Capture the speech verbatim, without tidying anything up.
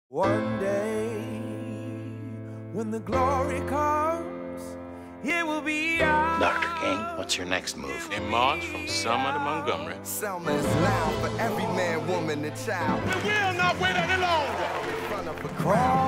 One day, when the glory comes, it will be ours. Doctor King, what's your next move? In March from Selma to Montgomery. Selma is loud for every man, woman, and child. We will not wait any longer. In front of a crowd.